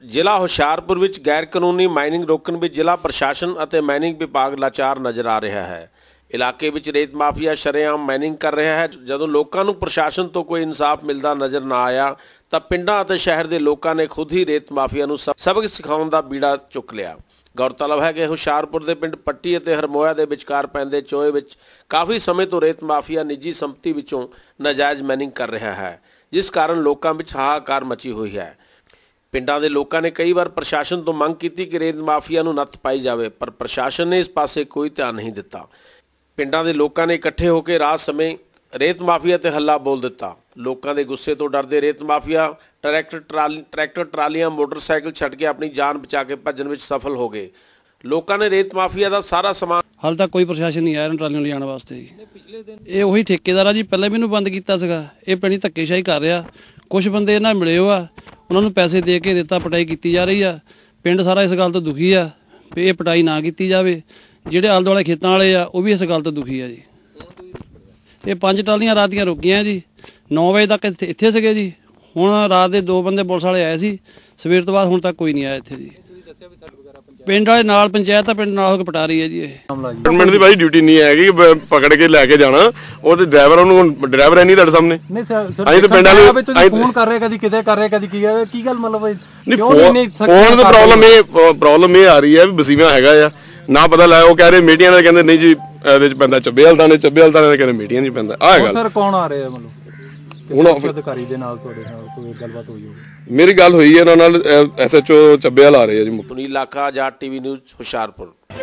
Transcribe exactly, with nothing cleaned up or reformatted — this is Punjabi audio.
ਜ਼ਿਲ੍ਹਾ ਹੁਸ਼ਿਆਰਪੁਰ ਵਿੱਚ ਗੈਰ ਕਾਨੂੰਨੀ ਮਾਈਨਿੰਗ ਰੋਕਣ ਵਿੱਚ ਜ਼ਿਲ੍ਹਾ ਪ੍ਰਸ਼ਾਸਨ ਅਤੇ ਮਾਈਨਿੰਗ ਵਿਭਾਗ ਲਾਚਾਰ ਨਜ਼ਰ ਆ ਰਿਹਾ ਹੈ। ਇਲਾਕੇ ਵਿੱਚ ਰੇਤ ਮਾਫੀਆ ਸ਼ਰੇਆਮ ਮਾਈਨਿੰਗ ਕਰ ਰਿਹਾ ਹੈ। ਜਦੋਂ ਲੋਕਾਂ ਨੂੰ ਪ੍ਰਸ਼ਾਸਨ ਤੋਂ ਕੋਈ ਇਨਸਾਫ ਮਿਲਦਾ ਨਜ਼ਰ ਨਾ ਆਇਆ ਤਾਂ ਪਿੰਡਾਂ ਅਤੇ ਸ਼ਹਿਰ ਦੇ ਲੋਕਾਂ ਨੇ ਖੁਦ ਹੀ ਰੇਤ ਮਾਫੀਆ ਨੂੰ ਸਬਕ ਸਿਖਾਉਣ ਦਾ ਬੀੜਾ ਚੁੱਕ ਲਿਆ। ਗੌਰਤਲਬ ਹੈ ਕਿ ਹੁਸ਼ਿਆਰਪੁਰ ਦੇ ਪਿੰਡ ਪੱਟੀ ਅਤੇ ਹਰਮੋਇਆ ਦੇ ਵਿਚਕਾਰ ਪੈਂਦੇ ਚੋਏ ਵਿੱਚ ਕਾਫੀ ਸਮੇਂ ਤੋਂ ਰੇਤ ਮਾਫੀਆ ਨਿੱਜੀ ਸੰਪਤੀ ਵਿੱਚੋਂ ਨਾਜਾਇਜ਼ ਮਾਈਨਿੰਗ ਕਰ ਰਿਹਾ ਹੈ, ਜਿਸ ਕਾਰਨ ਲੋਕਾਂ ਵਿੱਚ ਹਾਹਾਕਾਰ ਮਚੀ ਹੋਈ ਹੈ। ਪਿੰਡਾਂ ਦੇ ਲੋਕਾਂ ਨੇ ਕਈ ਵਾਰ ਪ੍ਰਸ਼ਾਸਨ ਤੋਂ ਮੰਗ ਕੀਤੀ ਕਿ ਰੇਤ ਮਾਫੀਆ ਨੂੰ ਨੱਥ ਪਾਈ ਜਾਵੇ, ਪਰ ਪ੍ਰਸ਼ਾਸਨ ਨੇ ਇਸ ਪਾਸੇ ਕੋਈ ਧਿਆਨ ਨਹੀਂ ਦਿੱਤਾ। ਪਿੰਡਾਂ ਦੇ ਲੋਕਾਂ ਨੇ ਇਕੱਠੇ ਹੋ ਕੇ ਰਾਤ ਸਮੇਂ ਰੇਤ ਮਾਫੀਆ ਤੇ ਹੱਲਾ ਬੋਲ ਦਿੱਤਾ। ਲੋਕਾਂ ਦੇ ਗੁੱਸੇ ਤੋਂ ਡਰਦੇ ਰੇਤ ਮਾਫੀਆ ਟਰੈਕਟਰ ਟਰਾਲੀ ਟਰੈਕਟਰ ਟਰਾਲੀਆਂ ਮੋਟਰਸਾਈਕਲ ਛੱਡ ਕੇ ਆਪਣੀ ਜਾਨ ਬਚਾ ਕੇ ਭੱਜਣ ਵਿੱਚ ਸਫਲ ਹੋ ਗਏ। ਲੋਕਾਂ ਨੇ ਰੇਤ ਮਾਫੀਆ ਦਾ ਸਾਰਾ ਸਮਾਨ ਹਾਲ ਤੱਕ ਕੋਈ ਪ੍ਰਸ਼ਾਸਨ ਨਹੀਂ ਆਇਆ ਟਰਾਲੀਆਂ ਲਿਜਾਣ ਵਾਸਤੇ ਜੀ। ਇਹ ਉਹੀ ਠੇਕੇਦਾਰ ਆ ਜੀ, ਪਹਿਲਾਂ ਵੀ ਇਹਨੂੰ ਬੰਦ ਕੀਤਾ ਸੀਗਾ। ਇਹ ਪਿੰਡ ਧੱਕੇਸ਼ਾਹੀ ਕਰ ਰਿਹਾ। ਕੁਝ ਬੰਦੇ ਇਹਨਾਂ ਮਿਲੇ ਹੋ ਆ, ਉਹਨਾਂ ਨੂੰ ਪੈਸੇ ਦੇ ਕੇ ਰੇਤਾ ਪਟਾਈ ਕੀਤੀ ਜਾ ਰਹੀ ਆ। ਪਿੰਡ ਸਾਰਾ ਇਸ ਗੱਲ ਤੋਂ ਦੁਖੀ ਆ ਵੀ ਇਹ ਪਟਾਈ ਨਾ ਕੀਤੀ ਜਾਵੇ। ਜਿਹੜੇ ਆਲੇ ਦੁਆਲੇ ਖੇਤਾਂ ਵਾਲੇ ਆ ਉਹ ਵੀ ਇਸ ਗੱਲ ਤੋਂ ਦੁਖੀ ਆ ਜੀ। ਇਹ ਪੰਜ ਟਰਾਲੀਆਂ ਰਾਤ ਦੀਆਂ ਰੁਕੀਆਂ ਜੀ। ਨੌ ਵਜੇ ਤੱਕ ਇੱਥੇ ਇੱਥੇ ਸੀਗੇ ਜੀ। ਹੁਣ ਰਾਤ ਦੇ ਦੋ ਬੰਦੇ ਪੁਲਿਸ ਵਾਲੇ ਆਏ ਸੀ, ਸਵੇਰ ਤੋਂ ਬਾਅਦ ਹੁਣ ਤੱਕ ਕੋਈ ਨਹੀਂ ਆਇਆ ਇੱਥੇ ਜੀ। ਪਿੰਡ ਵਾਲੇ ਨਾਲ ਪੰਚਾਇਤ ਆ, ਪਿੰਡ ਨਾਲ ਹੋ ਕੇ ਪਟਾ ਰਹੀ ਹੈ ਜੀ। ਇਹ ਗਵਰਨਮੈਂਟ ਦੀ ਭਾਈ ਡਿਊਟੀ ਨਹੀਂ ਹੈਗੀ ਪਕੜ ਕੇ ਲੈ ਕੇ ਜਾਣਾ। ਉਹ ਤੇ ਡਰਾਈਵਰ ਉਹਨੂੰ ਡਰਾਈਵਰ ਹੈ ਨਹੀਂ ਤੁਹਾਡੇ ਸਾਹਮਣੇ। ਨਹੀਂ ਸਰ ਅਸੀਂ ਤਾਂ ਪਿੰਡ ਵਾਲੇ ਤੁਸੀਂ ਫੋਨ ਕਰ ਰਹੇ ਕਦੀ ਕਿਤੇ ਕਰ ਰਹੇ ਕਦੀ ਕੀ ਕੀ ਗੱਲ ਮਤਲਬ ਨਹੀਂ ਫੋਨ ਦੀ ਪ੍ਰੋਬਲਮ ਇਹ ਪ੍ਰੋਬਲਮ ਇਹ ਆ ਰਹੀ ਹੈ ਵੀ ਵਸੀਵਾ ਹੈਗਾ ਆ ਨਾ ਪਤਾ ਲਾਇਆ। ਉਹ ਕਹਿ ਰਹੇ ਮੀਡੀਆ ਦੇ ਕਹਿੰਦੇ ਨਹੀਂ ਜੀ ਇਹਦੇ ਚ ਪੈਂਦਾ ਚੱਬੇਵਾਲ ਦਾ ਨੇ ਚੱਬੇਵਾਲ ਦਾ ਕਹਿੰਦੇ ਮੀਡੀਆ ਨਹੀਂ ਪੈਂਦਾ। ਆਹ ਗੱਲ ਸਰ ਕੌਣ ਆ ਰਹੇ ਆ ਮਤਲਬ ਹੁਣ ਅਧਿਕਾਰੀ ਦੇ ਨਾਲ ਤੁਹਾਡੇ ਨਾਲ ਕੋਈ ਗੱਲਬਾਤ ਹੋਈ ਹੋਵੇ? ਮੇਰੀ ਗੱਲ ਹੋਈ ਹੈ ਉਹਨਾਂ ਨਾਲ, ਐਸ ਐਚ ਓ ਚੱਬੇਵਾਲ ਆ ਰਹੇ ਆ ਜੀ। Puneet Lakha, Jat TV news, Hoshiarpur.